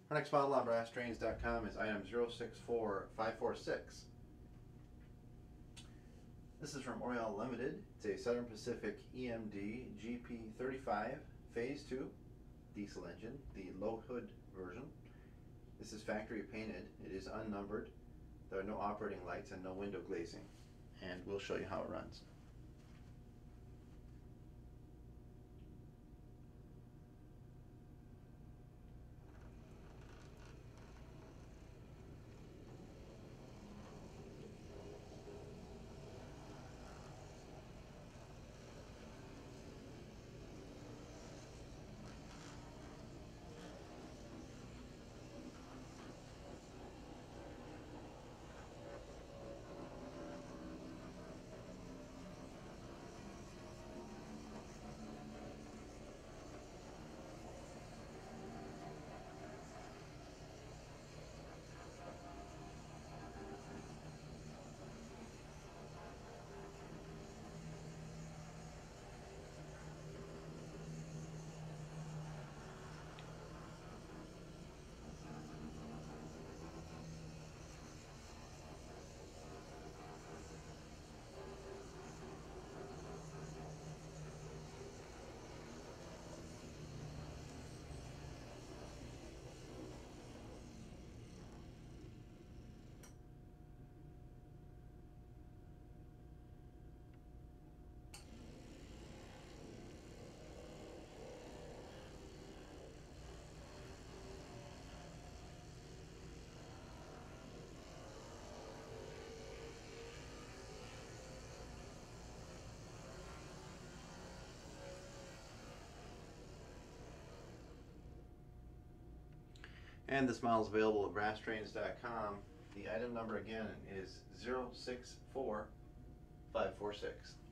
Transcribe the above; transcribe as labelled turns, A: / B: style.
A: Our next model on BrassTrains.com is item 064546. This is from Oriental Limited. It's a Southern Pacific EMD GP35 Phase 2 diesel engine, the low hood version. This is factory painted. It is unnumbered. There are no operating lights and no window glazing. And we'll show you how it runs. And this model is available at BrassTrains.com. The item number again is 064546.